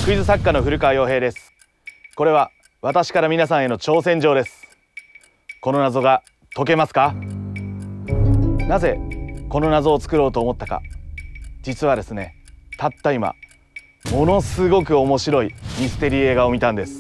クイズ作家の古川洋平です。これは私から皆さんへの挑戦状です。この謎が解けますか？なぜこの謎を作ろうと思ったか。実はですね、たった今ものすごく面白いミステリー映画を見たんです。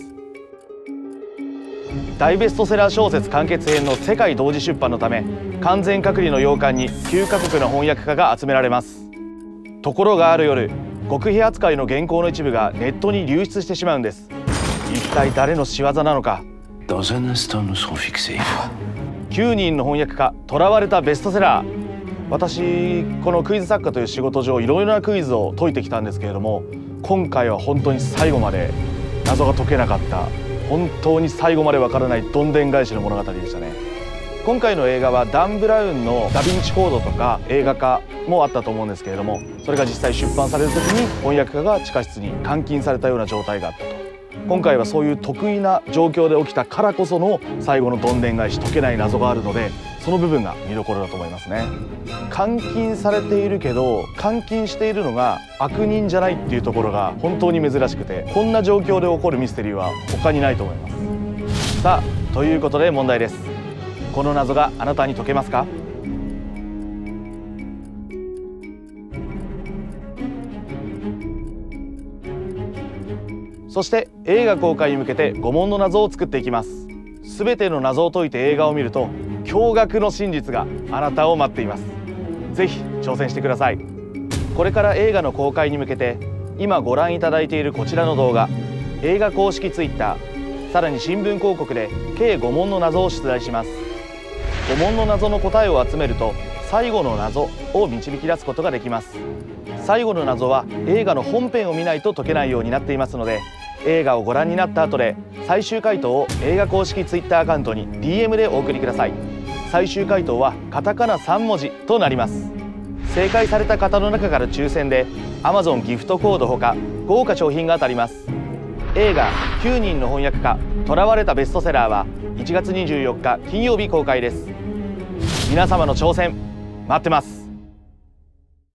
大ベストセラー小説完結編の世界同時出版のため、完全隔離の洋館に9カ国の翻訳家が集められます。ところがある夜、極秘扱いの原稿の一部がネットに流出してしまうんです。一体誰の仕業なのか。9人の翻訳家、囚われたベストセラー。私このクイズ作家という仕事上いろいろなクイズを解いてきたんですけれども、今回は本当に最後まで謎が解けなかった、本当に最後までわからないどんでん返しの物語でしたね。今回の映画はダン・ブラウンのダ・ヴィンチコードとか映画化もあったと思うんですけれども、それが実際出版される時に翻訳家が地下室に監禁されたような状態があったと。今回はそういう得意な状況で起きたからこその最後のどんでん返し、解けない謎があるので、その部分が見どころだと思いますね。監禁されているけど監禁しているのが悪人じゃないっていうところが本当に珍しくて、こんな状況で起こるミステリーは他にないと思います。さあ、ということで問題です。この謎があなたに解けますか？そして映画公開に向けて5問の謎を作っていきます。すべての謎を解いて映画を見ると驚愕の真実があなたを待っています。ぜひ挑戦してください。これから映画の公開に向けて今ご覧いただいているこちらの動画、映画公式 Twitter、さらに新聞広告で計5問の謎を出題します。5問の謎の答えを集めると最後の謎を導き出すことができます。最後の謎は映画の本編を見ないと解けないようになっていますので、映画をご覧になった後で最終回答を映画公式 Twitter アカウントに DM でお送りください。最終回答はカタカナ3文字となります。正解された方の中から抽選で Amazon ギフトコードほか豪華賞品が当たります。映画9人の翻訳家、囚われたベストセラーは1月24日金曜日公開です。皆様の挑戦待ってます。